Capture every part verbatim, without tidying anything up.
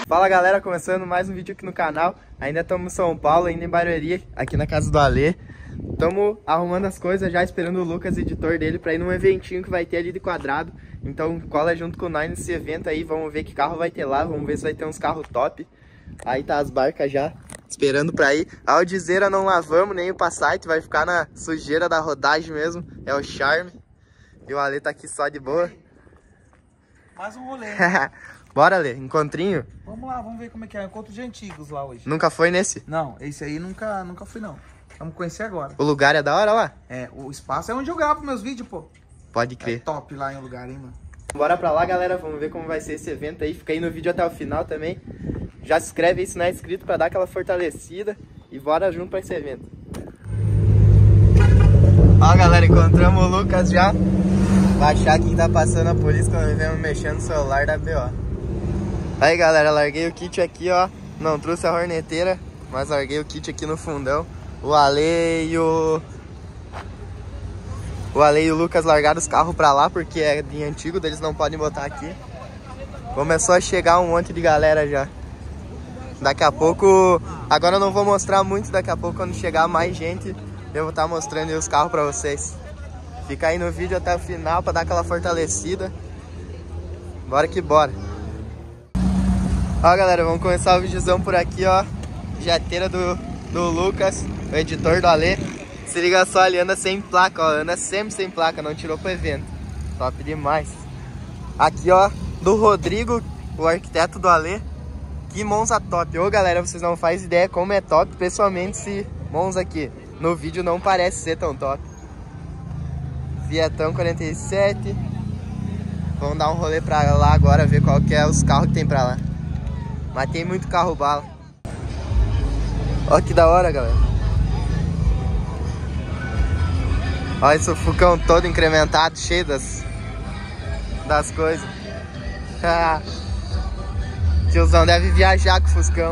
Fala galera, começando mais um vídeo aqui no canal. Ainda estamos em São Paulo, ainda em Barueri, aqui na casa do Alê. Estamos arrumando as coisas, já esperando o Lucas, editor dele, para ir num eventinho que vai ter ali de Quadrado. Então cola junto com nós nesse evento aí, vamos ver que carro vai ter lá, vamos ver se vai ter uns carros top. Aí tá as barcas já esperando pra ir. A Aldizeira não lavamos, nem o Passat, vai ficar na sujeira da rodagem mesmo, é o charme. E o Alê tá aqui só de boa. Mais um rolê. Bora, Alê, encontrinho? Vamos lá, vamos ver como é que é. Encontro de antigos lá hoje. Nunca foi nesse? Não, esse aí nunca, nunca fui não. Vamos conhecer agora. O lugar é da hora lá? É, o espaço é onde eu gravo meus vídeos, pô. Pode É crer. top lá em um lugar, hein, mano. Bora pra lá, galera, vamos ver como vai ser esse evento aí. Fica aí no vídeo até o final também. Já se inscreve aí se não é inscrito pra dar aquela fortalecida. E bora junto pra esse evento. Ó, galera, encontramos o Lucas já. Vai achar quem tá passando a polícia quando vemos mexendo no celular da B O. Aí, galera, larguei o kit aqui, ó. Não trouxe a horneteira, mas larguei o kit aqui no fundão. O Ale e o... O Ale e o Lucas largaram os carros pra lá, porque é de antigo, eles não podem botar aqui. Começou a chegar um monte de galera já. Daqui a pouco... Agora eu não vou mostrar muito, daqui a pouco quando chegar mais gente, eu vou estar mostrando os carros pra vocês. Fica aí no vídeo até o final pra dar aquela fortalecida. Bora que bora. Ó, galera, vamos começar o videozão por aqui, ó. Jateira do, do Lucas, o editor do Alê. Se liga só, ele anda sem placa, ó. Anda sempre sem placa, não tirou pro evento. Top demais. Aqui, ó, do Rodrigo, o arquiteto do Alê. Que Monza top. Ô, galera, vocês não fazem ideia como é top. Pessoalmente, esse Monza aqui no vídeo não parece ser tão top. Fiatão quarenta e sete. Vamos dar um rolê pra lá agora, ver qual que é os carros que tem pra lá. Mas tem muito carro bala. Ó que da hora, galera. Olha esse Fuscão todo incrementado, cheio das, das coisas. Tiozão deve viajar com o Fuscão.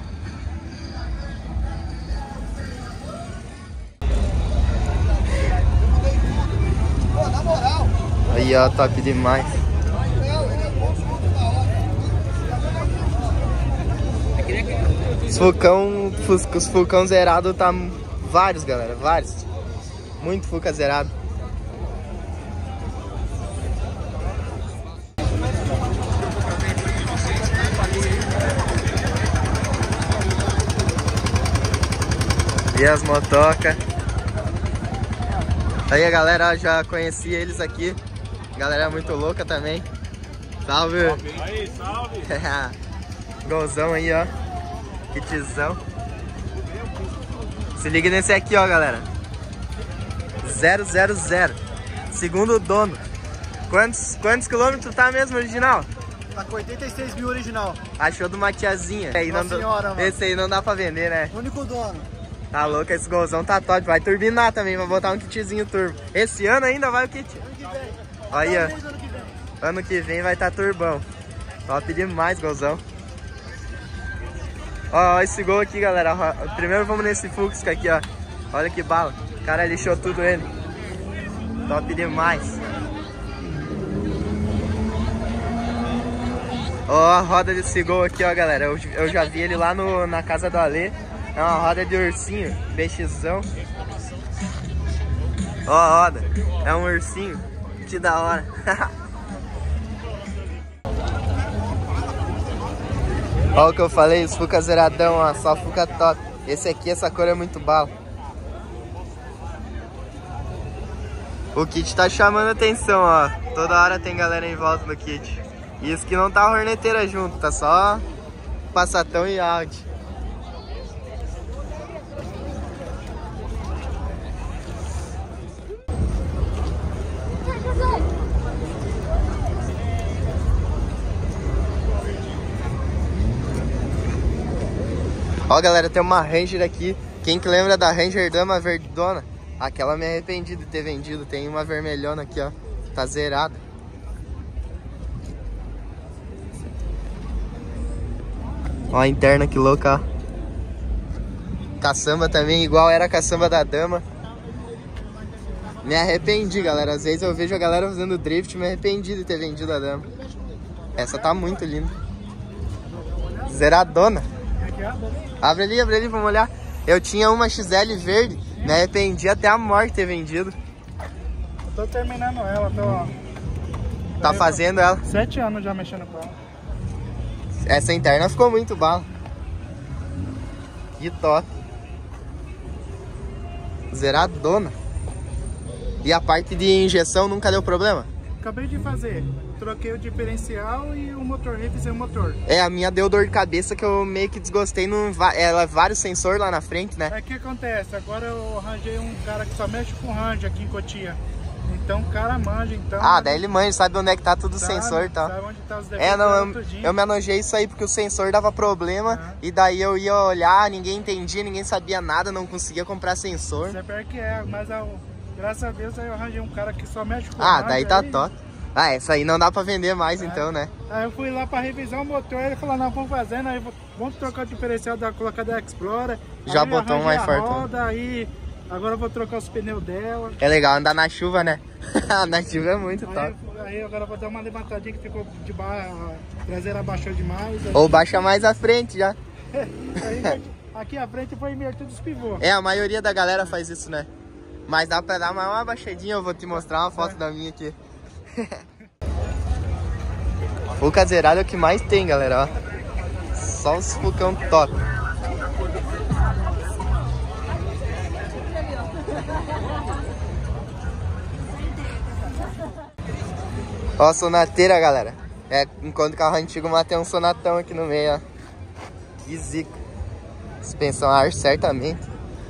Aí, ó, top demais. Os Fucão, os Fucão zerado tá vários, galera, vários. Muito Fuca zerado. E as motocas. Aí, galera, já conheci eles aqui. Galera é muito louca também. Salve! Aí, salve! Golzão aí, ó. Kitzão. Se liga nesse aqui, ó, galera. zero zero zero. Segundo o dono. Quantos, quantos quilômetros tá mesmo original? Tá com oitenta e seis mil original. Achou de uma tiazinha. Aí não, senhora, mano. Esse aí não dá pra vender, né? Único dono. Tá louco, esse golzão tá top. Vai turbinar também, vai botar um kitzinho turbo. Esse ano ainda vai o kit. Ano que vem. Olha, Ano que vem. ano que vem vai tá turbão. Top demais, golzão. Ó, esse gol aqui, galera. Primeiro vamos nesse Fusca aqui, ó. Olha que bala. O cara lixou tudo ele. Top demais. Ó a roda desse gol aqui, ó, galera. Eu, eu já vi ele lá no, na casa do Alê. É uma roda de ursinho, peixezão. Ó a roda. É um ursinho. Que da hora. Olha o que eu falei, os Fuca zeradão, ó, só Fuca top. Esse aqui, essa cor é muito bala. O kit tá chamando atenção, ó. Toda hora tem galera em volta do kit. Isso que não tá a horneteira junto, tá só Passatão e Audi. Ó, galera, tem uma Ranger aqui. Quem que lembra da Ranger Dama verdona? Aquela me arrependi de ter vendido. Tem uma vermelhona aqui, ó. Tá zerada. Ó a interna que louca, ó. Caçamba também, igual era a caçamba da Dama. Me arrependi, galera. Às vezes eu vejo a galera fazendo drift, me arrependi de ter vendido a Dama. Essa tá muito linda. Zeradona. Aqui é a dona. Abre ali, abre ali, vamos olhar. Eu tinha uma X L verde, me arrependi até a morte ter vendido. Eu tô terminando ela, tô... Tá fazendo ela. Sete anos já mexendo com ela. Essa interna ficou muito bala. Que top. Zeradona. E a parte de injeção nunca deu problema? Acabei de fazer. Troquei o diferencial e o motor, revisei o motor. É, a minha deu dor de cabeça que eu meio que desgostei. No, ela vários sensores lá na frente, né? É que acontece, agora eu arranjei um cara que só mexe com range aqui em Cotia. Então o cara manja, então... Ah, daí ele manja, sabe onde é que tá tudo o sabe, sensor e tal. Sabe onde tá os defeitos. É, não, eu, tudinho. eu me anojei isso aí porque o sensor dava problema. Ah. E daí eu ia olhar, ninguém entendia, ninguém sabia nada, não conseguia comprar sensor. Isso é pior que é, mas eu, graças a Deus aí eu arranjei um cara que só mexe com Ah, range daí tá aí. top. Ah, essa aí não dá pra vender mais É. então, né? Aí eu fui lá pra revisar o motor, ele falou, não, vamos fazendo, aí vamos trocar o diferencial da colocar da Explorer. Já Aí botou um arranjei mais a forte, né? roda, aí agora eu vou trocar os pneus dela. É legal andar na chuva, né? Na chuva é muito Aí, top. aí agora eu vou dar uma levantadinha que ficou de baixo, a traseira abaixou demais. Aí, Ou baixa mais à frente já. aí, aqui à frente foi invertido os pivôs. É, a maioria da galera faz isso, né? Mas dá pra dar mais uma baixadinha, eu vou te mostrar uma foto É. da minha aqui. Fuca zerado é o que mais tem, galera, ó. Só os fucão top. Ó, sonateira, galera. É, enquanto carro antigo, mas tem um sonatão aqui no meio, ó. Que zica. Suspensão a ar, certamente.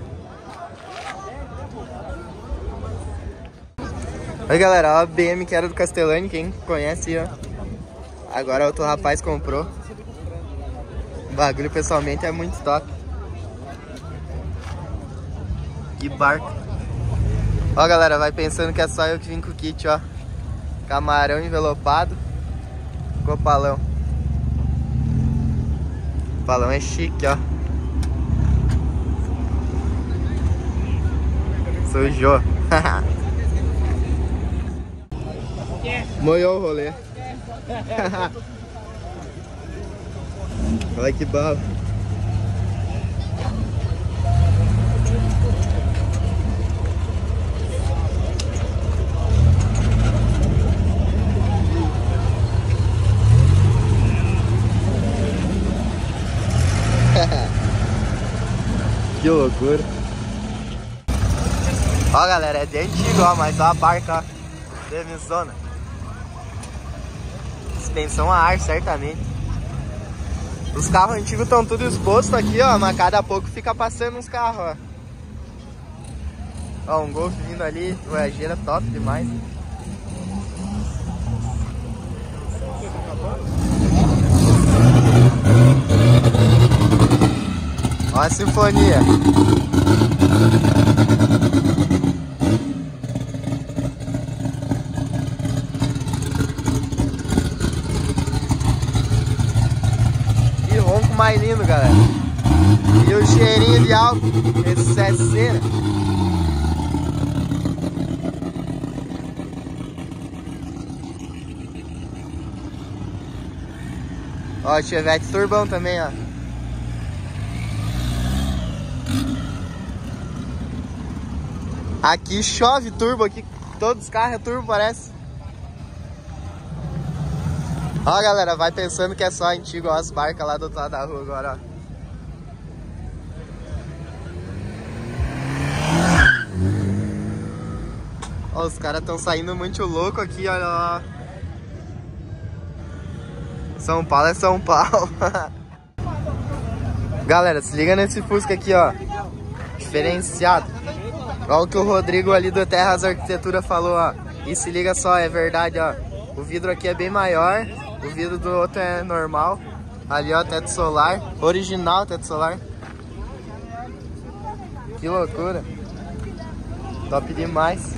Oi, galera, ó, a B M que era do Castellani, quem conhece, ó. Agora outro rapaz comprou. O bagulho, pessoalmente, é muito top. Que barco. Ó, galera, vai pensando que é só eu que vim com o kit, ó. Camarão envelopado. Copalão. O palão é chique, ó. Sujou. Moiou o rolê. Olha que bala. Que loucura. Ó, galera, é de antigo, ó, mas ó a barca, ó. Demizona. Suspensão a ar, certamente. Os carros antigos estão tudo expostos aqui, ó, mas cada pouco fica passando uns carros, ó. Ó, um Golf vindo ali, voyageira top demais. Ó a sinfonia. Que ronco mais lindo, galera. E o cheirinho de álcool. Esse é cera. Ó, Chevette turbão também, ó. Aqui chove turbo, aqui todos os carros é turbo, parece. Ó, galera, vai pensando que é só antigo, ó, as barcas lá do outro lado da rua agora, ó. Ó, os caras estão saindo muito louco aqui, olha lá. São Paulo é São Paulo. Galera, se liga nesse Fusca aqui, ó. Diferenciado. Olha o que o Rodrigo ali do Terras Arquitetura falou, ó. E se liga só, é verdade, ó. O vidro aqui é bem maior. O vidro do outro é normal. Ali, ó, teto solar. Original teto solar. Que loucura. Top demais.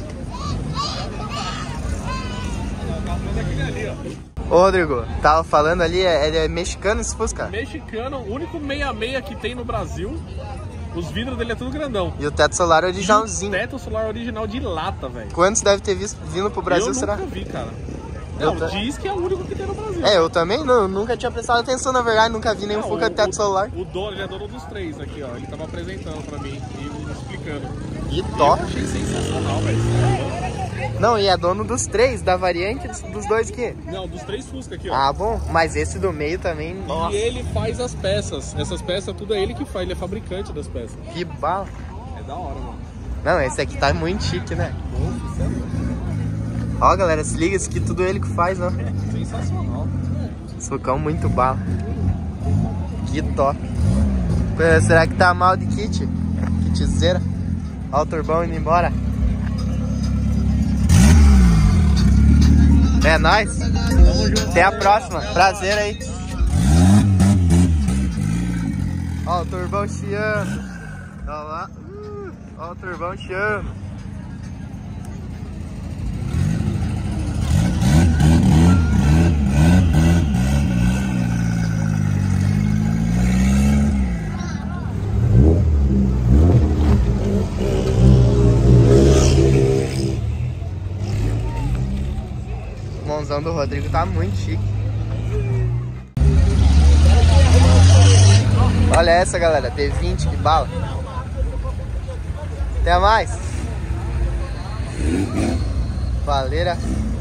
Ô, Rodrigo, tava falando ali, é, é mexicano esse Fusca? Mexicano, o único sessenta e seis que tem no Brasil. Os vidros dele é tudo grandão. E o teto solar originalzinho. Teto solar original de lata, velho. Quantos deve ter visto, vindo pro Brasil, eu será? nunca vi, cara. Não, ta- diz que é o único que tem no Brasil. É, eu também não, nunca tinha prestado atenção, na verdade, nunca vi nenhum Não, Fuca o- teto solar. O dono, ele é dono dos três aqui, ó. Ele tava apresentando pra mim e me explicando. Que Eu top. achei sensacional, velho. Não, e é dono dos três, da variante dos, dos dois aqui. Não, dos três Fusca aqui, ó. Ah, bom, mas esse do meio também, nossa, E ele faz as peças. Essas peças, tudo é ele que faz. Ele é fabricante das peças. que bala. É da hora, mano. Não, esse aqui tá muito chique, né? Nossa, isso é louco. Ó, galera, se liga, esse aqui tudo ele que faz, ó. Sensacional. Socão muito bala. Que top. Pô, será que tá mal de kit? Kitzeira. Ó o turbão indo embora. É nóis. Até a próxima. Prazer aí. Ó o turbão chiando. Ó lá. Uh, ó o turbão chiando. O mãozão do Rodrigo tá muito chique. Olha essa, galera, T vinte, que bala. Até mais. Valeira.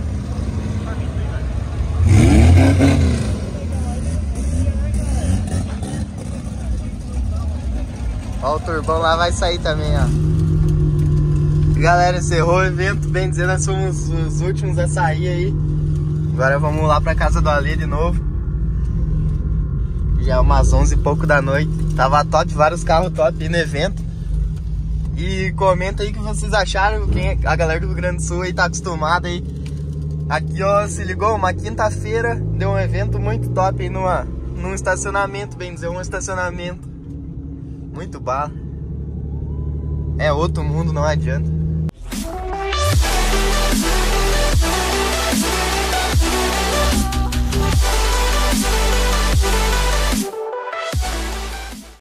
Ó, o turbão lá vai sair também, ó. Galera, encerrou o evento, bem dizendo, nós somos os últimos a sair aí. Agora vamos lá pra casa do Alê de novo. Já é umas onze e pouco da noite. Tava top, vários carros top aí no evento. E comenta aí o que vocês acharam, quem a galera do Rio Grande do Sul aí tá acostumada aí. Aqui, ó, se ligou, uma quinta-feira deu um evento muito top aí numa, num estacionamento, bem dizer, um estacionamento. Muito bala. É outro mundo, não adianta.